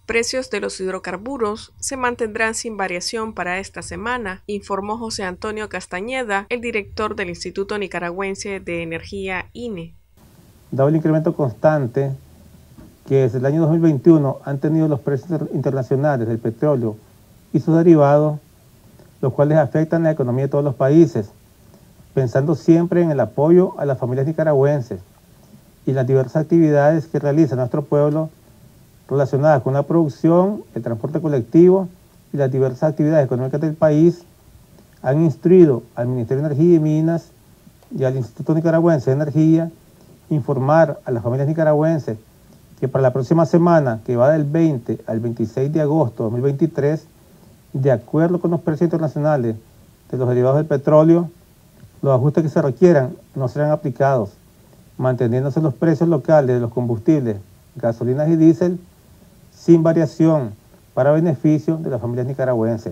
precios de los hidrocarburos se mantendrán sin variación para esta semana, informó José Antonio Castañeda, el director del Instituto Nicaragüense de Energía, INE. Dado el incremento constante que desde el año 2021 han tenido los precios internacionales del petróleo y sus derivados, los cuales afectan la economía de todos los países, pensando siempre en el apoyo a las familias nicaragüenses y las diversas actividades que realiza nuestro pueblo relacionadas con la producción, el transporte colectivo y las diversas actividades económicas del país, han instruido al Ministerio de Energía y Minas y al Instituto Nicaragüense de Energía informar a las familias nicaragüenses que para la próxima semana, que va del 20 al 26 de agosto de 2023, de acuerdo con los precios internacionales de los derivados del petróleo, los ajustes que se requieran no serán aplicados, manteniéndose los precios locales de los combustibles, gasolinas y diésel, sin variación para beneficio de las familias nicaragüenses.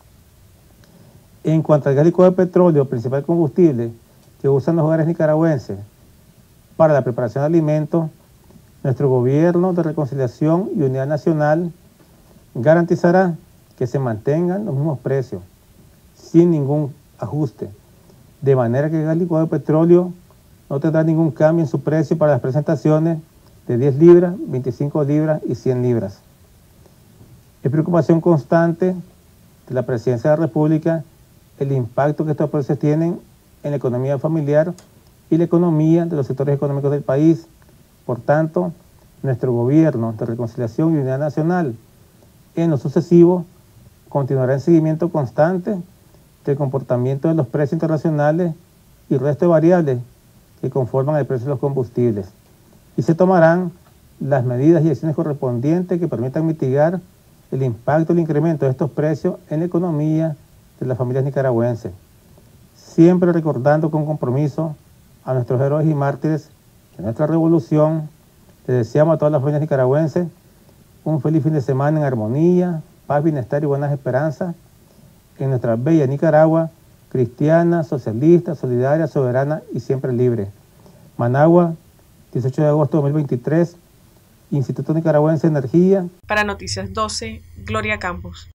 En cuanto al gas licuado de petróleo, principal combustible que usan los hogares nicaragüenses para la preparación de alimentos, nuestro Gobierno de Reconciliación y Unidad Nacional garantizará que se mantengan los mismos precios, sin ningún ajuste, de manera que el gas licuado de petróleo no tendrá ningún cambio en su precio para las presentaciones de 10 libras, 25 libras y 100 libras. Es preocupación constante de la Presidencia de la República el impacto que estos precios tienen en la economía familiar y la economía de los sectores económicos del país. Por tanto, nuestro Gobierno de Reconciliación y Unidad Nacional, en lo sucesivo, continuará en seguimiento constante del comportamiento de los precios internacionales y resto de variables que conforman el precio de los combustibles, y se tomarán las medidas y acciones correspondientes que permitan mitigar el impacto del incremento de estos precios en la economía de las familias nicaragüenses, siempre recordando con compromiso a nuestros héroes y mártires de nuestra revolución. Les deseamos a todas las familias nicaragüenses un feliz fin de semana en armonía, paz, bienestar y buenas esperanzas en nuestra bella Nicaragua, cristiana, socialista, solidaria, soberana y siempre libre. Managua, 18 de agosto de 2023, Instituto Nicaragüense de Energía. Para Noticias 12, Gloria Campos.